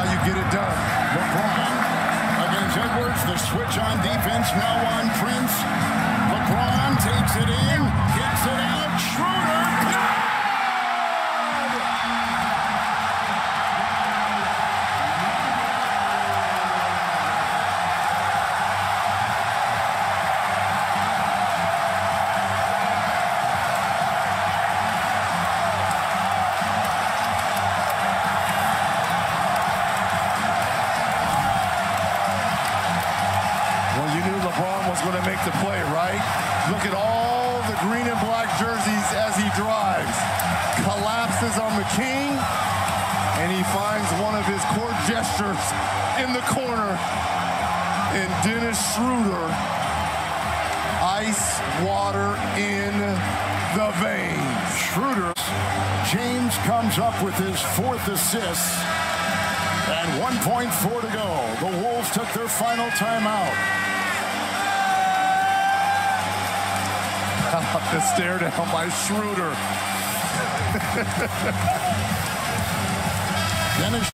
how you get it done. LeBron against Edwards. The switch on defense now on Prince. LeBron takes it in, kicks it out. Schröder. Well, you knew LeBron was going to make the play, right? Look at all the green and black jerseys as he drives. Collapses on the king, and he finds one of his court gestures in the corner. And Dennis Schröder, ice water in the veins. Schröder. James comes up with his 4th assist. And 1.4 to go. The Wolves took their final timeout. How about the stare down by Schröder? Dennis